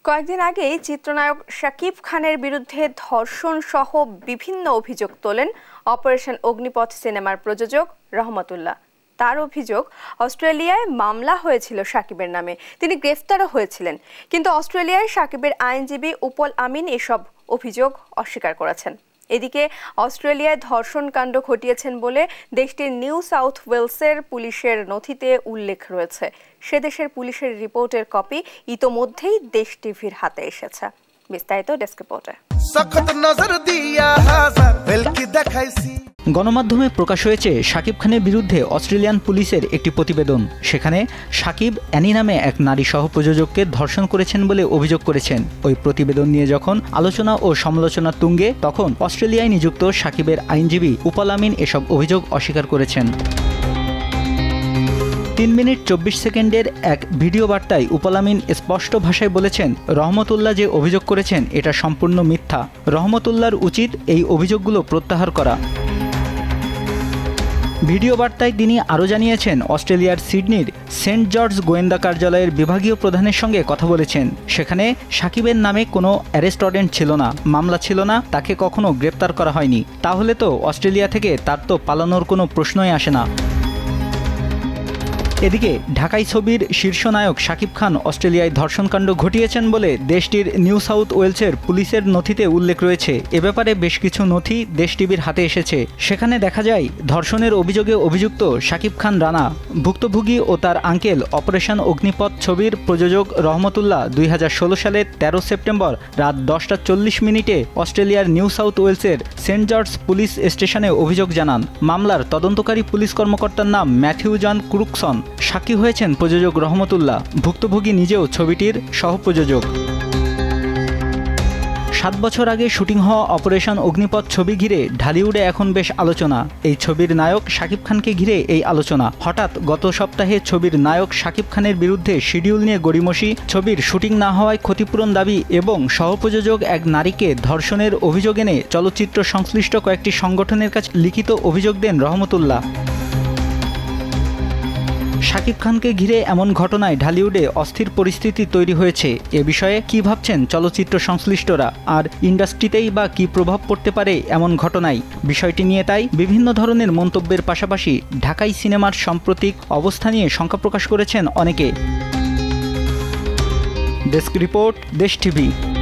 কয়েকদিন আগেই চিত্রনায়ক শাকিব খানের বিরুদ্ধে ধর্ষণ সহ বিভিন্ন অভিযোগ তোলেন অপারেশন অগ্নিপথ সিনেমার প্রযোজক রহমতুল্লাহ। তার অভিযোগ, অস্ট্রেলিয়ায় মামলা হয়েছিল শাকিবের নামে, তিনি গ্রেফতারও হয়েছিলেন। কিন্তু অস্ট্রেলিয়ায় শাকিবের আইনজীবী উপল আমিন এসব অভিযোগ অস্বীকার করেছেন। এদিকে অস্ট্রেলিয়ায় ধর্ষণ কাণ্ড ঘটিয়েছেন বলে দেশটির নিউ সাউথ ওয়েলসের পুলিশের নথিতে উল্লেখ রয়েছে। সে দেশের পুলিশের রিপোর্টের কপি ইতোমধ্যেই দেশ টিভির হাতে এসেছে। বিস্তারিত ডেস্ক রিপোর্টে। গণমাধ্যমে প্রকাশ হয়েছে শাকিব খানের বিরুদ্ধে অস্ট্রেলিয়ান পুলিশের একটি প্রতিবেদন। সেখানে শাকিব অ্যানি নামে এক নারী সহপ্রযোজককে ধর্ষণ করেছেন বলে অভিযোগ করেছেন। ওই প্রতিবেদন নিয়ে যখন আলোচনা ও সমালোচনা তুঙ্গে, তখন অস্ট্রেলিয়ায় নিযুক্ত শাকিবের আইনজীবী উপল আমিন এসব অভিযোগ অস্বীকার করেছেন। 3 মিনিট 24 সেকেন্ডের এক ভিডিও বার্তায় উপল আমিন স্পষ্ট ভাষায় বলেছেন, রহমতুল্লাহ যে অভিযোগ করেছেন এটা সম্পূর্ণ মিথ্যা। রহমতুল্লাহর উচিত এই অভিযোগগুলো প্রত্যাহার করা। ভিডিও বার্তায় তিনি আরও জানিয়েছেন, অস্ট্রেলিয়ার সিডনির সেন্ট জর্জ গোয়েন্দা কার্যালয়ের বিভাগীয় প্রধানের সঙ্গে কথা বলেছেন। সেখানে শাকিবের নামে কোনো অ্যারেস্ট ওয়ারেন্ট ছিল না, মামলা ছিল না, তাকে কখনো গ্রেপ্তার করা হয়নি। তাহলে তো অস্ট্রেলিয়া থেকে তার তো পালানোর কোনো প্রশ্নই আসে না। এদিকে ঢাকাই ছবির শীর্ষ নায়ক শাকিব খান অস্ট্রেলিয়ায় ধর্ষণকাণ্ড ঘটিয়েছেন বলে দেশটির নিউ সাউথ ওয়েলসের পুলিশের নথিতে উল্লেখ রয়েছে। এ ব্যাপারে বেশ কিছু নথি দেশ টিভির হাতে এসেছে। সেখানে দেখা যায়, ধর্ষণের অভিযোগে অভিযুক্ত শাকিব খান রানা, ভুক্তভোগী ও তার আঙ্কেল অপারেশন অগ্নিপথ ছবির প্রযোজক রহমতুল্লাহ 2016 সালের 13 সেপ্টেম্বর রাত 10:40 অস্ট্রেলিয়ার নিউ সাউথ ওয়েলসের সেন্ট জর্জ পুলিশ স্টেশনে অভিযোগ জানান। মামলার তদন্তকারী পুলিশ কর্মকর্তার নাম ম্যাথিউ জন ক্রুকসন। সাক্ষী হয়েছেন প্রযোজক রহমতুল্লাহ। ভুক্তভোগী নিজেও ছবিটির সহপ্রযোজক। 7 বছর আগে শুটিং হওয়া অপারেশন অগ্নিপথ ছবি ঘিরে ঢালিউডে এখন বেশ আলোচনা। এই ছবির নায়ক শাকিব খানকে ঘিরে এই আলোচনা। হঠাৎ গত সপ্তাহে ছবির নায়ক শাকিব খানের বিরুদ্ধে শিডিউল নিয়ে গড়িমসি, ছবির শুটিং না হওয়ায় ক্ষতিপূরণ দাবি এবং সহপ্রযোজক এক নারীকে ধর্ষণের অভিযোগ এনে চলচ্চিত্র সংশ্লিষ্ট কয়েকটি সংগঠনের কাছে লিখিত অভিযোগ দেন রহমতুল্লাহ। শাকিব খানকে ঘিরে এমন ঘটনায় ঢালিউডে অস্থির পরিস্থিতি তৈরি হয়েছে। এ বিষয়ে কি ভাবছেন চলচ্চিত্র সংশ্লিষ্টরা, আর ইন্ডাস্ট্রিতেই বা কি প্রভাব পড়তে পারে এমন ঘটনায়? বিষয়টি নিয়ে তাই বিভিন্ন ধরনের মন্তব্যের পাশাপাশি ঢাকাই সিনেমার সাম্প্রতিক অবস্থা নিয়ে শঙ্কা প্রকাশ করেছেন অনেকে। Desk report, Desh TV.